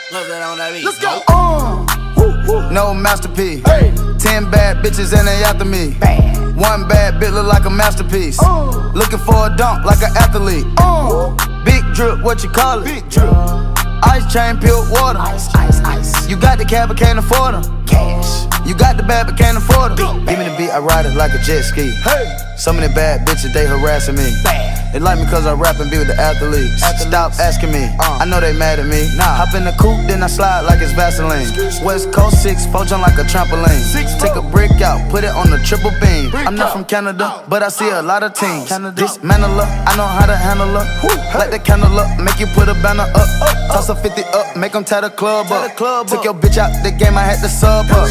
Let's go. No masterpiece. 10 bad bitches and they after me. One bad bitch look like a masterpiece. Looking for a dunk like an athlete. Big drip, what you call it? Big drip. Ice chain, pure water. Ice. You got the cab but can't afford them. Cash. You got the bad but can't afford them. Give me the beat, I ride it like a jet ski. Some of the bad bitches, they harassing me. They like me cause I rap and be with the athletes. Stop asking me, I know they mad at me. Hop in the coupe, then I slide like it's Vaseline. West Coast 6'4", jump like a trampoline. Take a brick out, put it on the triple beam. I'm not from Canada, but I see a lot of teams. Dismantle her, I know how to handle her. Light the candle up, make you put a banner up. Toss a 50 up, make them tie the club up. Took your bitch out the game, I had to sub her.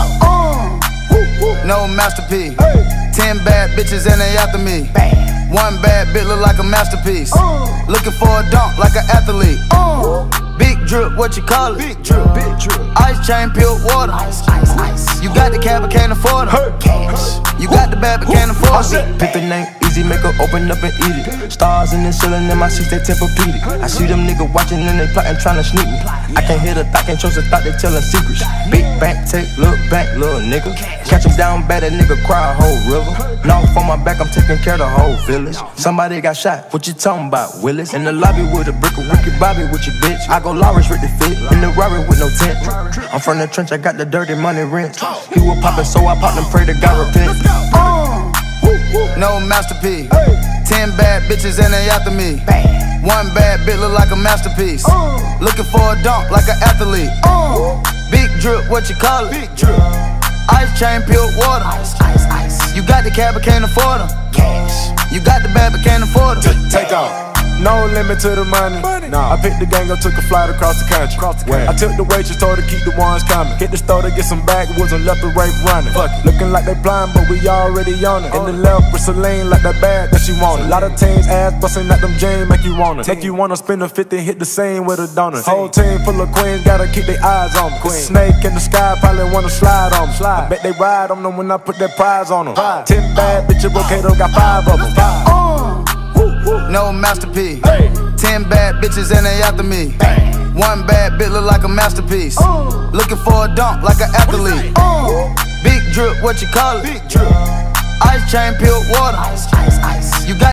No masterpiece. 10 bad bitches and they after me. One bad bitch look like a masterpiece. Looking for a dunk like an athlete. Big drip, what you call it? Big drip. Ice chain, pure water. Ice. You got the cab but can't afford them. Cash. You got the bad but can't afford it. Pick the name easy, make her open up and eat it. Stars in the ceiling in my seats, they Tempur-Pedic. I see them niggas watching and they plotting, trying to sneak me. I can't hear the thought, can't trust the thought, they telling secrets. Big bank, take, look back, little nigga. Catch him down bad, that nigga cry a whole river. Knock on my back, I'm taking care of the whole village. Somebody got shot, what you talking about, Willis? In the lobby with a brick of Ricky Bobby with your bitch. I go Lawrence with the fit, in the Rari with no tent. I'm from the trench, I got the dirty money rent. He was poppin', so I popped and pray to God repent. No masterpiece. 10 bad bitches and they after me. One bad bitch look like a masterpiece. Looking for a dunk like an athlete. Big drip, what you call it? Big drip. Ice chain, pure water. Ice. You got the cab but can't afford them. Cash. You got the bad but can't afford them. Take off. No limit to the money. Nah. I picked the gang up, took a flight across the country. I took the waitress, told her keep the ones coming. Hit the store to get some backwoods and left and right running. Looking like they blind, but we already on it. In the left with Celine, like that bag that she wanted. A lot of teams ass busting at them jeans, make you wanna. Make you wanna spend a 50, hit the same with a donut. Whole team full of queens, gotta keep their eyes on me. Snake in the sky, probably wanna slide on me. I bet they ride on them when I put that prize on them. 10 bad bitches, Rocato got 5 of them. No masterpiece. 10 bad bitches and they after me. One bad bitch look like a masterpiece. Looking for a dunk like an athlete. Big drip, what you call it? Big drip. Ice chain, pure water. Ice. You got